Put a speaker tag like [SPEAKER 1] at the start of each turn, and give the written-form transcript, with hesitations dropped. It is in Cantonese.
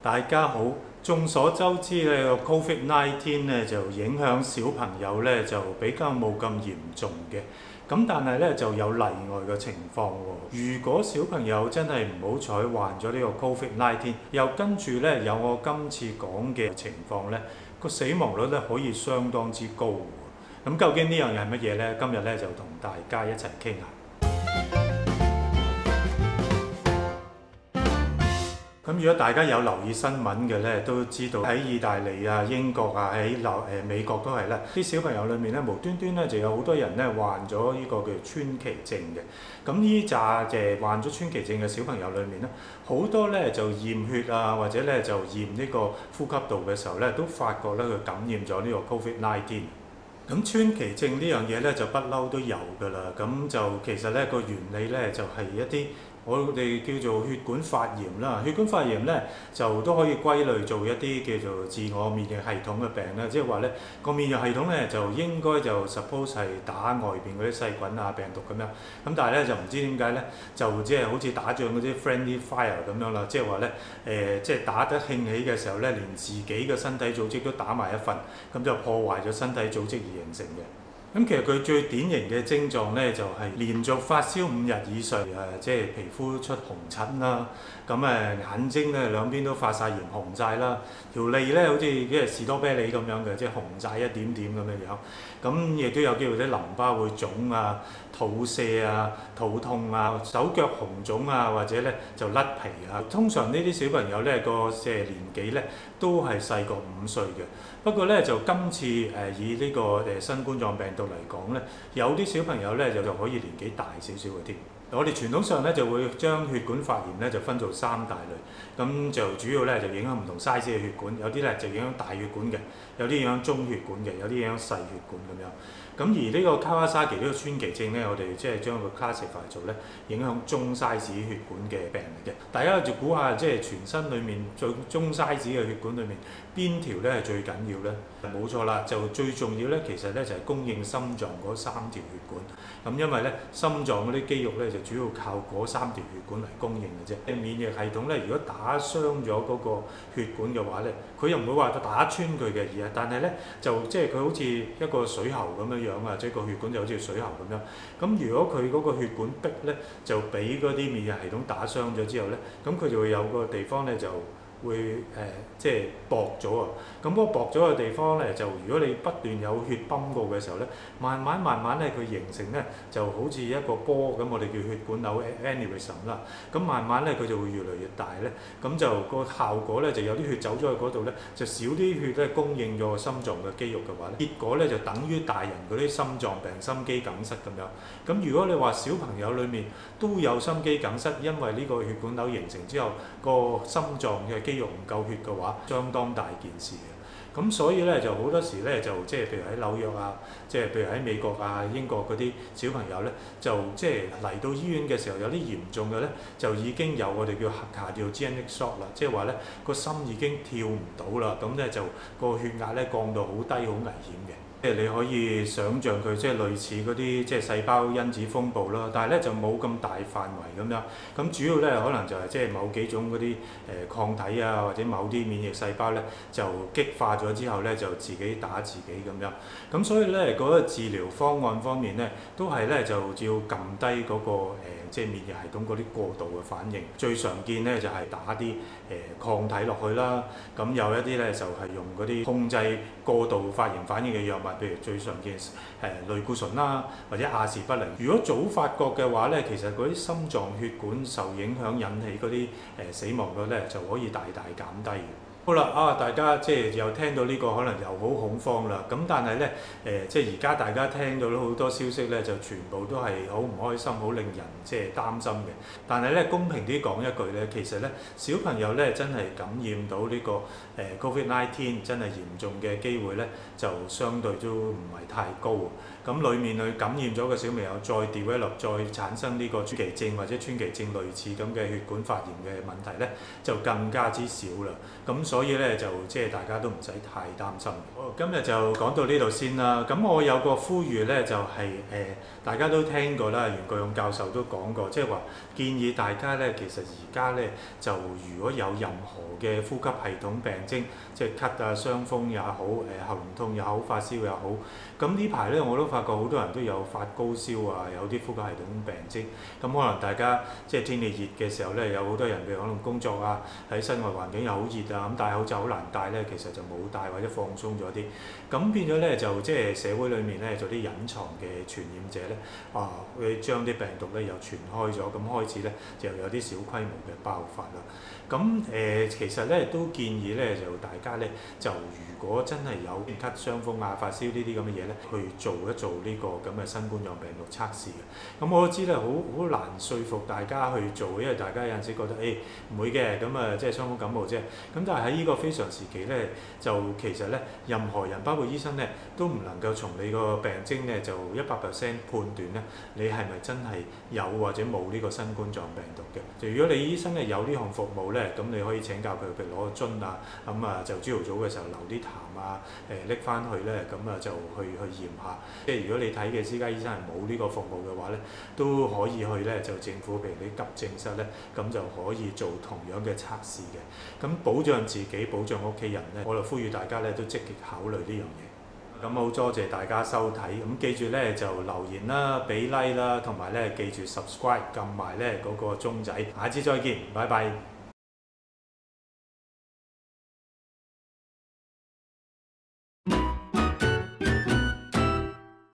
[SPEAKER 1] 大家好，眾所周知咧，個 Covid-19 咧就影響小朋友咧就比較冇咁嚴重嘅，咁但係咧就有例外嘅情況喎。如果小朋友真係唔好彩患咗呢個 Covid-19，又跟住咧有我今次講嘅情況咧，個死亡率咧可以相當之高喎。咁究竟呢樣嘢係乜嘢咧？今日咧就同大家一齊傾下。咁如果大家有留意新聞嘅咧，都知道喺意大利啊、英國啊、喺美國都係啦，啲小朋友裏面咧無端端咧就有好多人咧患咗呢個叫川崎症嘅。咁呢紮患咗川崎症嘅小朋友裏面咧，好多咧就驗血啊，或者咧就驗呢個呼吸道嘅時候咧，都發覺咧佢感染咗呢個 Covid-19。咁川崎症呢樣嘢咧就不嬲都有㗎啦。咁就其實咧個原理咧就係一啲我哋叫做血管發炎啦。血管發炎咧就都可以歸類做一啲叫做自我免疫系統嘅病啦。即係話咧個免疫系統咧就應該就 suppose 係打外邊嗰啲細菌啊、病毒咁樣。咁但係咧就唔知點解咧就即係好似打仗嗰啲 friendly fire 咁樣啦。即係話咧即係打得興起嘅時候咧，連自己嘅身體組織都打埋一份，咁就破壞咗身體組織而形成嘅。咁其實佢最典型嘅症狀咧，就係連續發燒5日以上，即係皮膚出紅疹啦，咁眼睛咧兩邊都發晒炎紅晒啦，條脷咧好似即係士多啤梨咁樣嘅，即係紅晒一點點咁樣樣。咁亦都有機會啲淋巴會腫啊、肚瀉啊、肚痛啊、手腳紅腫啊，或者咧就甩皮啊。通常呢啲小朋友咧個年紀咧都係細過5歲嘅。不過咧就今次以呢個新冠狀病毒嚟講咧，有啲小朋友咧就可以年紀大少少嘅添。我哋傳統上咧就會將血管發炎咧就分做3大類，咁就主要咧就影響唔同 size 嘅血管，有啲咧就影響大血管嘅，有啲影響中血管嘅，有啲影響細血管咁樣。咁而呢個卡瓦沙奇呢個川崎症咧，我哋即係將佢 classify 做咧影響中 size 血管嘅病嚟嘅。大家就估下，即係全身裡面最中 size 嘅血管裡面邊條咧係最緊要咧？冇錯啦，就最重要咧，其實咧就係供應心臟嗰3條血管。咁因為咧心臟嗰啲肌肉咧就主要靠嗰3條血管嚟供應嘅啫。免疫系統咧，如果打傷咗嗰個血管嘅話咧，佢又唔會話打穿佢嘅，但係咧就即係佢好似一個水喉咁樣樣啊，即係個血管就好似水喉咁樣。咁如果佢嗰個血管壁咧就俾嗰啲免疫系統打傷咗之後咧，咁佢就會有個地方咧就會即係薄咗啊！咁嗰個薄咗嘅地方咧，就如果你不斷有血泵過嘅時候咧，慢慢咧佢形成咧就好似一個波咁，我哋叫血管瘤 aneurysm 啦。咁慢慢咧佢就會越嚟越大咧，咁就個效果咧就有啲血走咗去嗰度咧，就少啲血咧供應咗心臟嘅肌肉嘅話咧，結果咧就等於大人嗰啲心臟病、心肌梗塞咁樣。咁如果你話小朋友裡面都有心肌梗塞，因為呢個血管瘤形成之後，個心臟嘅肌肉唔夠血嘅話，相當大件事嘅。咁所以咧就好多時咧就即係譬如喺紐約啊，即係譬如喺美國啊、英國嗰啲小朋友咧，就即係嚟到醫院嘅時候有啲嚴重嘅咧，就已經有我哋叫cardiogenic shock啦，即係話咧個心已經跳唔到啦，咁咧就個血壓咧降到好低，好危險嘅。即係你可以想像佢即係類似嗰啲即係細胞因子風暴啦，但係咧就冇咁大範圍咁樣。咁主要咧可能就係即係某幾種嗰啲抗體啊，或者某啲免疫細胞咧就激化咗之後咧就自己打自己咁樣。咁所以咧嗰個治療方案方面咧都係咧就要撳低嗰個即係免疫系統嗰啲過度嘅反應。最常見咧就係打啲抗體落去啦。咁有一啲咧就係用嗰啲控制過度發炎反應嘅藥物，譬如最常見類固醇啦，或者亞士不靈。如果早發覺嘅話咧，其實嗰啲心臟血管受影響引起嗰啲死亡率咧就可以大大減低嘅。好啦，大家即係又聽到呢個可能又好恐慌啦。咁但係咧即係而家大家聽到好多消息咧，就全部都係好唔開心，好令人即係擔心嘅。但係咧公平啲講一句咧，其實咧小朋友咧真係感染到呢個Covid-19 真係嚴重嘅機會咧，就相對都唔係太高。咁裡面佢感染咗嘅小朋友再 develop 再產生呢個川崎症或者川崎症類似咁嘅血管發炎嘅問題咧，就更加之少啦。咁所以咧就即係大家都唔使太擔心。好，今日就講到呢度先啦。咁我有個呼籲咧，就係大家都聽過啦，袁國勇教授都講過，即係話建議大家咧，其實而家咧就如果有任何嘅呼吸系統病徵，即係咳啊、傷風也好，喉嚨痛也好、發燒也好，咁呢排咧我都發覺好多人都有發高燒啊，有啲呼吸系統病徵。咁可能大家即係天氣熱嘅時候咧，有好多人譬如可能工作啊，喺室外環境又好熱啊，咁戴口罩好難戴咧，其實就冇戴或者放鬆咗啲，咁變咗咧就即係社會裡面咧，就啲隱藏嘅傳染者咧，會將啲病毒咧又傳開咗，咁開始咧就有啲小規模嘅爆發啦。咁其實咧都建議咧就大家咧就如果真係有咳、傷風啊、發燒呢啲咁嘅嘢咧，去做一做呢個咁嘅新冠狀病毒測試嘅。咁我都知咧好難說服大家去做，因為大家有陣時覺得唔會嘅，咁即係傷風感冒啫。咁但係喺呢個非常時期咧，就其實咧任何人包括醫生咧都唔能夠從你個病徵咧就100%判斷咧你係咪真係有或者冇呢個新冠狀病毒嘅。就如果你醫生咧有呢項服務咧，咁你可以請教佢，譬如攞個樽啊，咁就朝頭早嘅時候留啲痰啊，拎翻去咧，咁就去驗下。即係如果你睇嘅私家醫生係冇呢個服務嘅話咧，都可以去咧就政府譬如啲急症室咧，咁就可以做同樣嘅測試嘅。咁保障自己、保障屋企人咧，我就呼籲大家咧都積極考慮呢樣嘢。咁好多謝大家收睇，咁記住咧就留言啦、俾 like 啦，同埋咧記住 subscribe 撳埋咧嗰個鐘仔。下次再見，拜拜。